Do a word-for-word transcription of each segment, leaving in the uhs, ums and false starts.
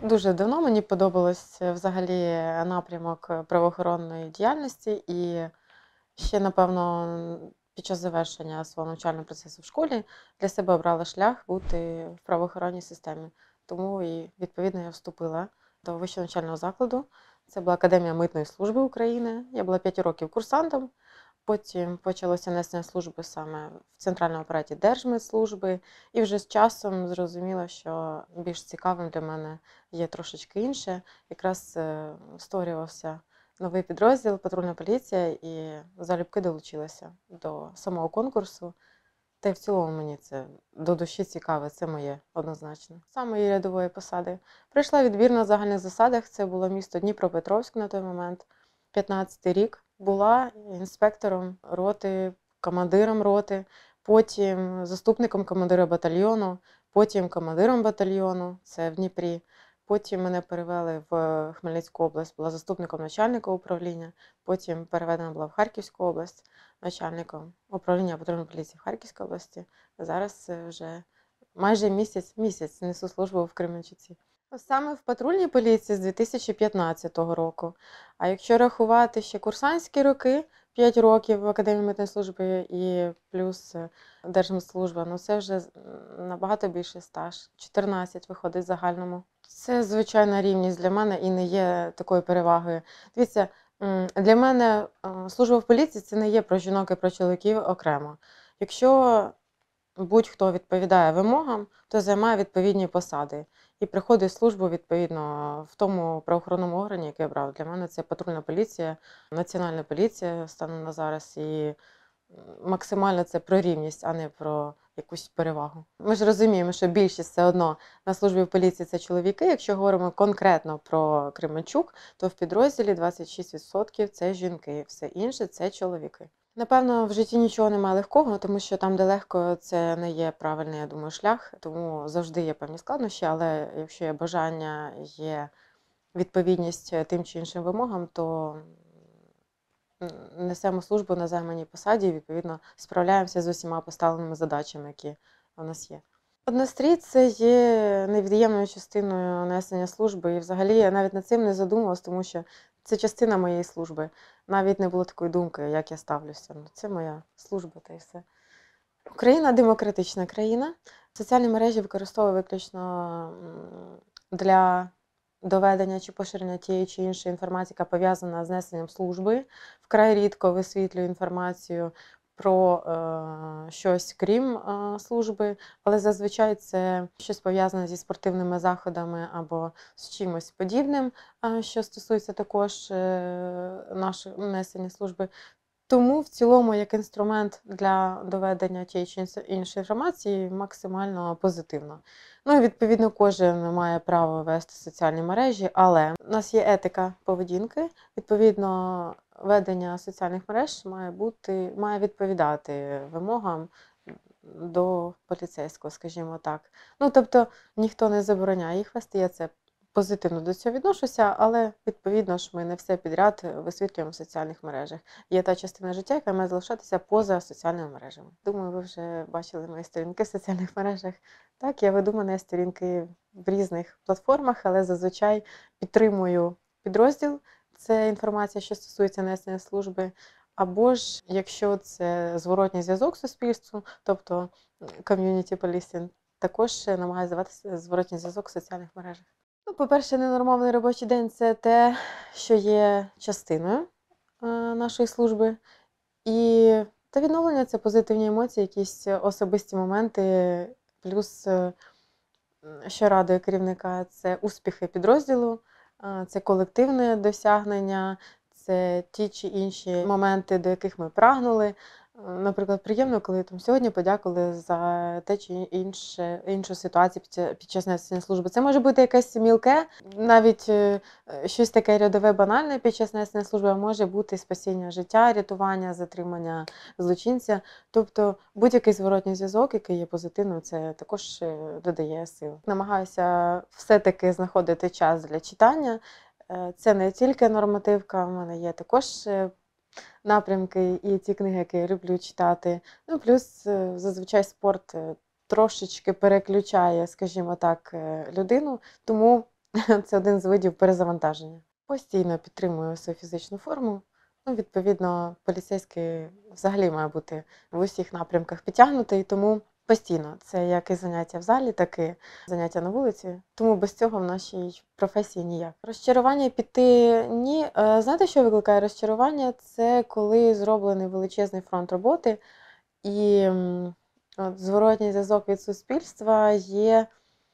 Дуже давно мені подобалось е, взагалі напрямок е, правоохоронної діяльності, і ще, напевно, н- під час завершення свого навчального процесу в школі для себе обрала шлях бути в правоохоронній системі. Тому і відповідно я вступила до вищого навчального закладу. Це була Академія митної служби України. Я була п'ять років курсантом. Потім почалося несення служби саме в центральному апараті Держмитслужби, і вже з часом зрозуміла, що більш цікавим для мене є трошечки інше. Якраз е, створювався новий підрозділ патрульна поліція, і залюбки долучилася до самого конкурсу. Та й в цілому мені це до душі цікаве, це моє однозначно. З самої рядової посади. Прийшла відбір на загальних засадах, це було місто Дніпропетровськ на той момент, п'ятнадцятий рік. Була інспектором роти, командиром роти, потім заступником командира батальйону, потім командиром батальйону, це в Дніпрі. Потім мене перевели в Хмельницьку область, була заступником начальника управління, потім переведена була в Харківську область начальником управління патрульної поліції в Харківській області. Зараз е, вже майже місяць, місяць несу службу в Кременчуці. Саме в патрульній поліції з дві тисячі п'ятнадцятого року. А якщо рахувати ще курсантські роки, п'ять років в Академії митної служби і плюс е, Держмитслужба, ну це вже з- набагато більший стаж. чотирнадцять виходить в загальному. Це звичайна рівність для мене і не є такою перевагою. Дивіться, м, для мене е, служба в поліції це не є про жінок і про чоловіків окремо. Якщо будь-хто відповідає вимогам, то займає відповідні посади і приходить в службу відповідно в тому правоохоронному органі, який я брав. Для мене це патрульна поліція, національна поліція станом на зараз. І максимально це про рівність, а не про якусь перевагу. Ми ж розуміємо, що більшість все одно на службі в поліції це чоловіки. Якщо говоримо конкретно про Кременчук, то в підрозділі двадцять шість відсотків це жінки, все інше це чоловіки. Напевно, в житті нічого немає легкого, тому що там, де легко, це не є правильний, я думаю, шлях, тому завжди є певні складнощі, але якщо є бажання, є відповідність тим чи іншим вимогам, то м, несемо службу на займаній посаді і, відповідно, справляємося з усіма поставленими задачами, які у нас є. Однострій – це є невід'ємною частиною несення служби, і взагалі я навіть над цим не задумувалась, тому що це частина моєї служби. Навіть не було такої думки, як я ставлюся. Ну, це моя служба, та й все. Україна демократична країна. Соціальні мережі використовую виключно м, для доведення чи поширення тієї чи іншої інформації, яка пов'язана з несенням служби. Вкрай рідко висвітлюю інформацію про е, щось крім е, служби, але зазвичай це щось пов'язане зі спортивними заходами або з чимось подібним, е, що стосується також е, нашого несення служби. Тому в цілому, як інструмент для доведення тієї чи інс- іншої інформації, максимально позитивно. Ну і відповідно кожен має право вести соціальні мережі, але у нас є етика поведінки. Відповідно, ведення соціальних мереж має бути, має відповідати вимогам до поліцейського, скажімо так. Ну тобто ніхто не забороняє їх вести, я це позитивно до цього відношуся, але відповідно ж ми не все підряд висвітлюємо в соціальних мережах. Є та частина життя, яка має залишатися поза соціальними мережами. Думаю, ви вже бачили мої сторінки в соціальних мережах. Так, я веду мене сторінки в різних платформах, але зазвичай підтримую підрозділ. Це інформація, що стосується несення служби. Або ж, якщо це зворотній зв'язок з суспільством, тобто ком'юніті полісінг, також намагаюся давати зворотній зв'язок в соціальних мережах. Ну, по-перше, ненормований робочий день – це те, що є частиною е, нашої служби. І та відновлення – це позитивні емоції, якісь особисті моменти, плюс, е, м, що радує керівника, це успіхи підрозділу, е, це колективне досягнення, це ті чи інші моменти, до яких ми прагнули. Е, Наприклад, приємно, коли там сьогодні подякували за те чи інше, іншу ситуацію під ця- під час несення служби. Це може бути якесь мілке, навіть е, е, щось таке рядове, банальне під час несення служби, а може бути спасіння життя, рятування, затримання злочинця. Тобто будь-який зворотній зв'язок, який є позитивним, це також е, додає сил. Намагаюся все-таки знаходити час для читання. Е, Це не тільки нормативка, в мене є також е, напрямки і ті книги, які я люблю читати. Ну, плюс е, зазвичай спорт е, трошечки переключає, скажімо так, е, людину. Тому Це один з видів перезавантаження. Постійно підтримую свою фізичну форму. Ну, відповідно, поліцейський взагалі має бути в усіх напрямках підтягнутий, тому постійно. Це як і заняття в залі, так і заняття на вулиці. Тому без цього в нашій професії ніяк. Розчарування піти – ні. Е, Знаєте, що викликає розчарування? Це коли зроблений величезний фронт роботи і м, от, зворотній зв'язок від суспільства є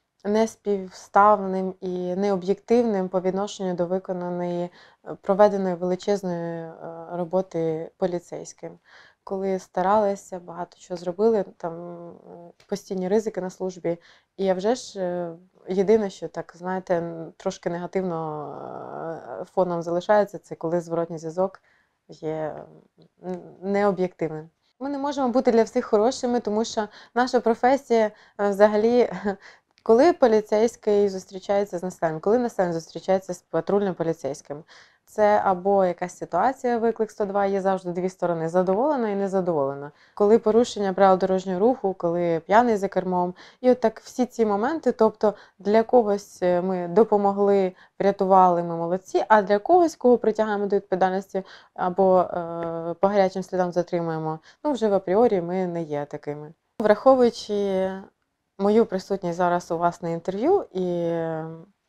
неспівставним і необ'єктивним по відношенню до виконаної, е, проведеної величезної е, роботи поліцейським. Коли старалися, багато чого зробили, там е, постійні ризики на службі. І а вже ж е, єдине, що так, знаєте, н- трошки негативно е, фоном залишається, це коли зворотній зв'язок є м, необ'єктивним. Ми не можемо бути для всіх хорошими, тому що наша професія е, взагалі, коли поліцейський зустрічається з населенням, коли населення зустрічається з патрульним поліцейським, це або якась ситуація, виклик сто два, є завжди дві сторони – задоволена і незадоволена. Коли порушення правил дорожнього руху, коли п'яний за кермом. І от так всі ці моменти, тобто для когось е, ми допомогли, врятували, ми молодці, а для когось, кого притягаємо до відповідальності або е, по гарячим слідам затримуємо, ну вже в апріорі ми не є такими. Враховуючи мою присутність зараз у вас на інтерв'ю і е,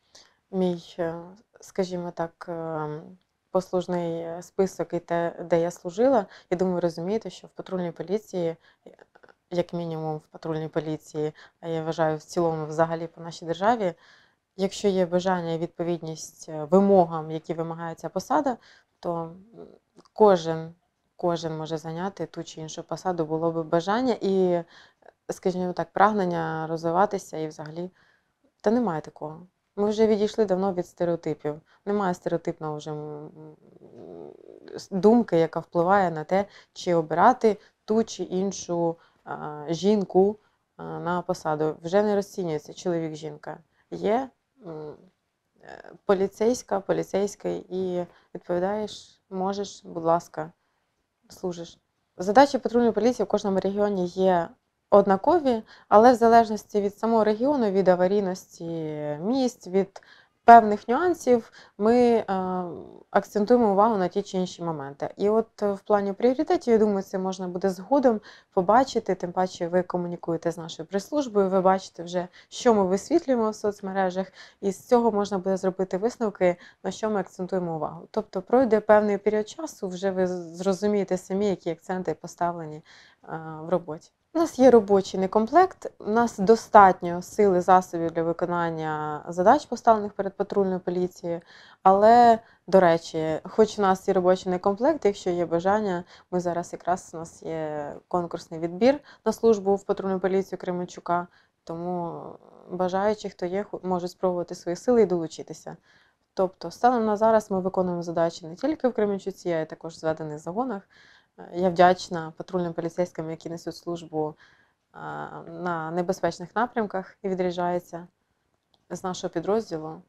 мій, е, скажімо так, е, послужний список і те, де я служила, я думаю, ви розумієте, що в патрульній поліції, е, як мінімум в патрульній поліції, а я вважаю в цілому взагалі по нашій державі, якщо є бажання і відповідність е, вимогам, які вимагає ця посада, то м, кожен, кожен може зайняти ту чи іншу посаду, було б бажання і, скажімо так, прагнення розвиватися і взагалі. Та немає такого. Ми вже відійшли давно від стереотипів. Немає стереотипного вже м, с- думки, яка впливає на те, чи обирати ту чи іншу а, жінку а, на посаду. Вже не розцінюється чоловік-жінка. Є м, е, поліцейська, поліцейський і відповідаєш, можеш, будь ласка, служиш. Задачі патрульної поліції в кожному регіоні є однакові, але в залежності від самого регіону, від аварійності місць, від певних нюансів ми е, акцентуємо увагу на ті чи інші моменти. І от е, в плані пріоритетів, я думаю, це можна буде згодом побачити, тим паче ви комунікуєте з нашою прес-службою, ви бачите вже, що ми висвітлюємо в соцмережах, і з цього можна буде зробити висновки, на що ми акцентуємо увагу. Тобто пройде певний період часу, вже ви зрозумієте самі, які акценти поставлені е, в роботі. У нас є робочий некомплект, у нас достатньо сил і засобів для виконання задач, поставлених перед патрульною поліцією, але, до речі, хоч у нас є робочий некомплект, якщо є бажання, ми зараз якраз у нас є конкурсний відбір на службу в патрульну поліцію Кременчука, тому бажаючі, хто є, хо- можуть спробувати свої сили і долучитися. Тобто, станом на зараз ми виконуємо задачі не тільки в Кременчуці, а й також в зведених загонах. Е, Я вдячна патрульним поліцейським, які несуть службу а, на небезпечних напрямках і відряджаються з нашого підрозділу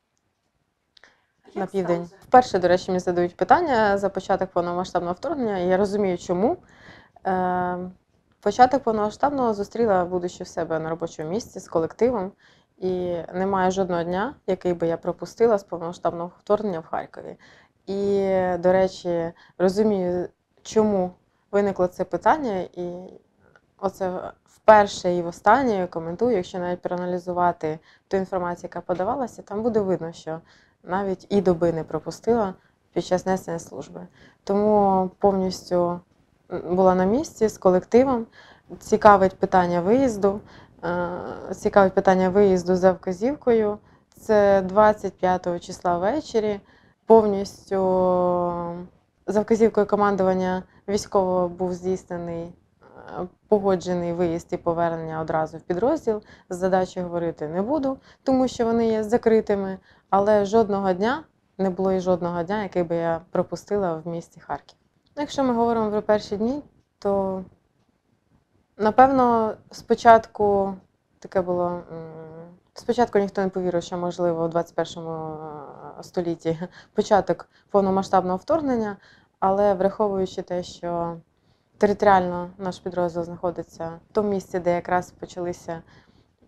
на південь. Вперше, до речі, мені задають питання за початок повномасштабного вторгнення, і я розумію, чому. Е, Початок повномасштабного зустріла, будучи в себе на робочому місці з колективом, і немає жодного дня, який би я пропустила з повномасштабного вторгнення в Харкові. І, до речі, розумію, чому виникло це питання, і оце вперше і востаннє коментую, якщо навіть проаналізувати ту інформацію, яка подавалася, там буде видно, що навіть і доби не пропустила під час несення служби. Тому повністю була на місці з колективом. Цікавить питання виїзду. е, Цікавить питання виїзду за вказівкою. Це двадцять п'ятого числа ввечері. Повністю за вказівкою командування військового був здійснений е, погоджений виїзд і повернення одразу в підрозділ. З задачею говорити не буду, тому що вони є закритими, але жодного дня не було і жодного дня, який би я пропустила в місті Харків. Ну, якщо ми говоримо про перші дні, то напевно спочатку таке було. м, Спочатку ніхто не повірив, що можливо у двадцять першому столітті початок повномасштабного вторгнення, але враховуючи те, що територіально наш підрозділ знаходиться в тому місці, де якраз почалися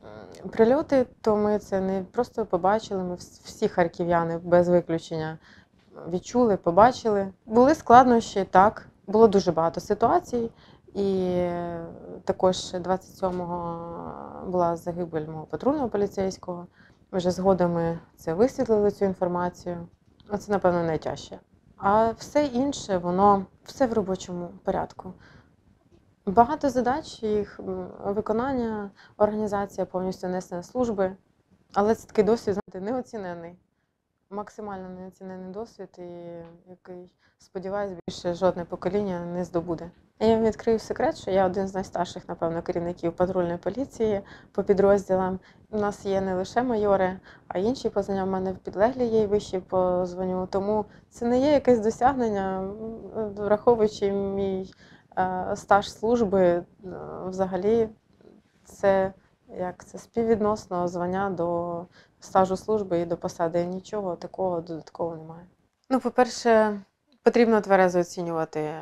М, Прильоти, то ми це не просто побачили, ми вс- всі харків'яни без виключення відчули, побачили. Були складнощі, так. Було дуже багато ситуацій. І е, також двадцять сьомого була загибель мого патрульного поліцейського. Вже згодом ми це висвітлили, цю інформацію. Оце, напевно, найтяжче. А все інше, воно все в робочому порядку. Багато задач, їх м, виконання, організація повністю несення служби. Але це такий досвід, знаєте, неоцінений. Максимально неоцінений досвід, і який, сподіваюсь, більше жодне покоління не здобуде. Я вам відкрию секрет, що я один з найстарших, напевно, керівників патрульної поліції по підрозділам. У нас є не лише майори, а інші по званням. У мене підлеглі є і вищі по званню. Тому це не є якесь досягнення, м, враховуючи мій е, стаж служби, е, взагалі це як це співвідносно звання до стажу служби і до посади. Нічого такого додаткового немає. Ну, по-перше, потрібно тверезо оцінювати е,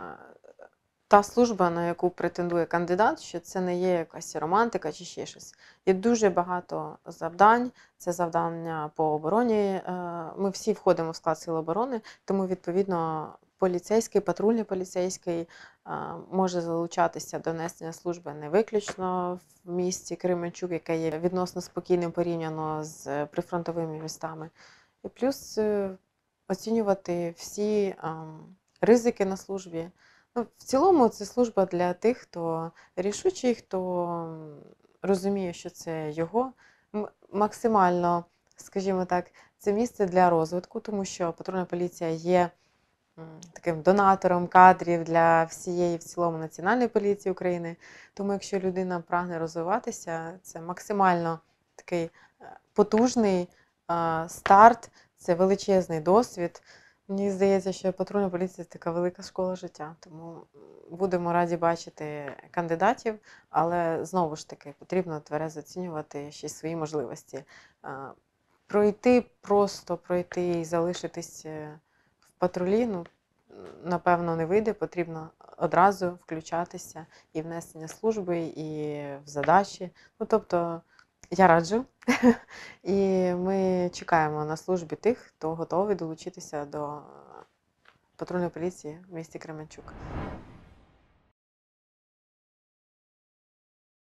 та служба, на яку претендує кандидат, що це не є якась романтика чи ще щось. Є дуже багато завдань, це завдання по обороні. е, Ми всі входимо в склад Сил оборони, тому, відповідно, поліцейський, патрульний поліцейський е, може залучатися до несення служби не виключно в місті Кременчук, яке є відносно спокійним порівняно з прифронтовими містами. І плюс е, оцінювати всі ем, ризики на службі. Ну, в цілому це служба для тих, хто рішучий, хто м, розуміє, що це його. М- Максимально, скажімо так, це місце для розвитку, тому що патрульна поліція є м, таким донатором кадрів для всієї в цілому Національної поліції України. Тому якщо людина прагне розвиватися, це максимально такий е, потужний е, старт, це величезний досвід. Мені здається, що патрульна поліція це така велика школа життя, тому будемо раді бачити кандидатів, але знову ж таки потрібно тверезо оцінювати ще й свої можливості. А, Пройти, просто пройти і залишитись е, в патрулі, ну, напевно, не вийде, потрібно одразу включатися і в несення служби, і в задачі. Ну, тобто, я раджу. І ми чекаємо на службі тих, хто готовий долучитися до патрульної поліції в місті Кременчук.